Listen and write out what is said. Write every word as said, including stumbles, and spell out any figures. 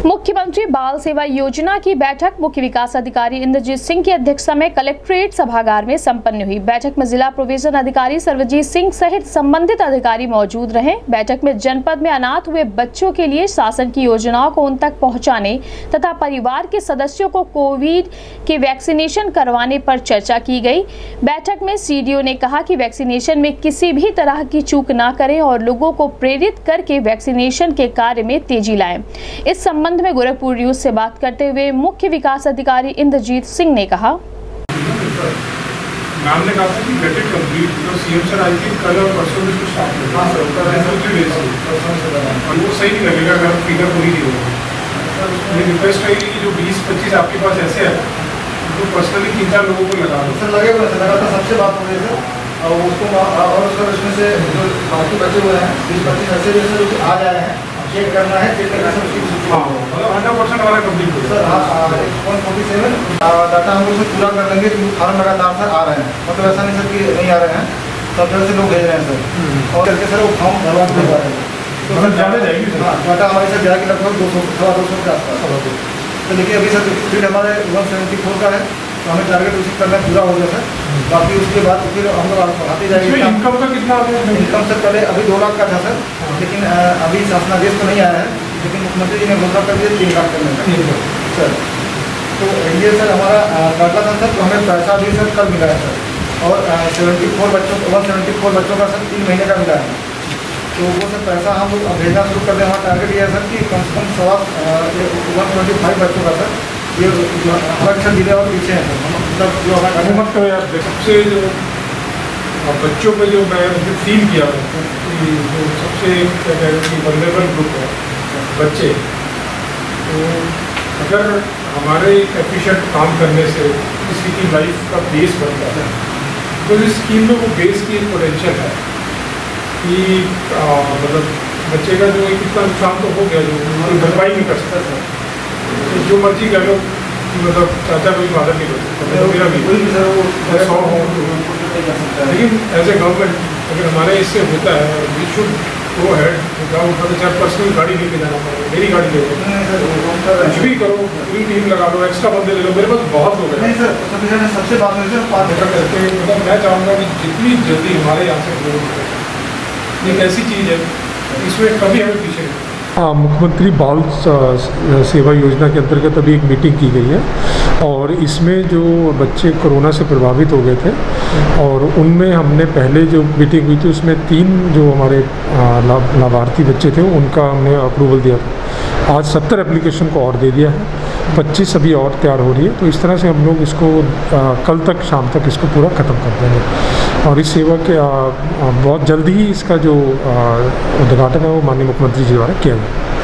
मुख्यमंत्री बाल सेवा योजना की बैठक मुख्य विकास अधिकारी इंद्रजीत सिंह की अध्यक्षता में कलेक्ट्रेट सभागार में संपन्न हुई। बैठक में जिला प्रोविजन अधिकारी सर्वजीत सिंह सहित संबंधित अधिकारी मौजूद रहे। बैठक में जनपद में अनाथ हुए बच्चों के लिए शासन की योजनाओं को उन तक पहुंचाने तथा परिवार के सदस्यों को कोविड के वैक्सीनेशन करवाने पर चर्चा की गई। बैठक में सीडीओ ने कहा कि वैक्सीनेशन में किसी भी तरह की चूक न करें और लोगों को प्रेरित करके वैक्सीनेशन के कार्य में तेजी लाएं। इस संबंध में गोरखपुर न्यूज से बात करते हुए मुख्य विकास अधिकारी इंद्रजीत सिंह ने कहा, मैम ने कहा था कि गेट इट कंप्लीट तो सीएम सर आई थिंक कल और परसों में कुछ स्टार्ट होगा। हाँ सर, और वो सही नहीं लगेगा अगर फिगर पूरी नहीं होगा। मेरी रिक्वेस्ट रहेगी कि जो बीस पच्चीस आपके पास ऐसे है तो पर्सनली तीन चार लोगों को लगा दो। सर लगेगा सर, लगा था सबसे बात हो रही है सर, और उसको और उसका इसमें से जो बाकी बचे हुए हैं बीस पच्चीस ऐसे जैसे जो आ जा रहे हैं चेक करना है, चेक करना है उसकी हाँ मतलब हंड्रेड परसेंट हमारा कंप्लीट हो सर। हाँ वन फोर्टी सेवन डाटा हम लोग पूरा कर लेंगे क्योंकि फार्म लगातार सर आ रहे हैं, मतलब ऐसा नहीं सर कि नहीं आ रहे हैं, सब जगह से लोग भेज रहे हैं सर। और करके सर वो फॉर्म भरवा के भेज रहे हैं तो सर ज़्यादा जाएगी सर। हाँ डाटा हमारे सर जाएगी लगभग दो सौ सवा दो सौ के आसपास। तो देखिए अभी सर फील्ड हमारे वन सेवेंटी फोर का है, तो हमें टारगेट उसी करना पूरा हो गया सर। बाकी उसके बाद फिर हम लोग बढ़ाते जाएंगे। इनकम का कितना आ गया? इनकम सर पहले अभी दो लाख का था सर, लेकिन अभी शासनादेश तो नहीं आया है, लेकिन मुख्यमंत्री जी ने घोषणा कर दिया तीन लाख करने का सर। तो ये सर हमारा डाटा था सर, तो हमें पैसा भी सर कल मिला है सर, और सेवेंटी फोर बच्चों वन सेवेंटी फोर बच्चों का सर तीन महीने का मिला है। तो वो सर पैसा हम लोग भेजना शुरू कर दें। हमारा टारगेट ये है सर कि कम से कम सवा वन ट्वेंटी फाइव बच्चों का सर ये हमारे जिले और पीछे हैं सर, मतलब जो हमारे मत करो यार। सबसे जो बच्चों पे जो मैं फील किया कि जो सबसे क्या कह रहे हैं वल्नरेबल ग्रुप है बच्चे, तो अगर हमारे एफिशिएंट काम करने से किसी की लाइफ का बेस बनता है तो इस स्कीम में वो बेस की पोटेंशियल है कि मतलब बच्चे का जो कितना नुकसान तो हो गया जो भरपाई नहीं कर सकता था। तो जो मर्जी कर लो मतलब चाचा कोई फादर नहीं कर सकता, मेरा भी सौ हो, लेकिन एज ए गवर्नमेंट अगर हमारे इससे होता है वी शुड गो हेड। चाहे पर्सनल गाड़ी लेके जाना पड़ेगा, मेरी गाड़ी ले लो, कुछ भी करो, पूरी टीम लगा लो, एक्स्ट्रा बंदे ले लो, मेरे पास बहुत लोग हैं सर। सबसे बात हुई सर पाँच करके मतलब मैं चाहूँगा कि जितनी जल्दी हमारे यहाँ से हो एक ऐसी चीज़ है इसमें कभी हमें पीछे नहीं। हाँ, मुख्यमंत्री बाल सेवा योजना के अंतर्गत अभी एक मीटिंग की गई है और इसमें जो बच्चे कोरोना से प्रभावित हो गए थे और उनमें हमने पहले जो मीटिंग हुई थी उसमें तीन जो हमारे लाभार्थी बच्चे थे उनका हमने अप्रूवल दिया था। आज सत्तर एप्लीकेशन को और दे दिया है, पच्चीस अभी और तैयार हो रही है। तो इस तरह से हम लोग इसको आ, कल तक शाम तक इसको पूरा ख़त्म कर देंगे और इस सेवा के आ, आ, बहुत जल्दी ही इसका जो उद्घाटन है वो माननीय मुख्यमंत्री जी द्वारा किया जाएगा।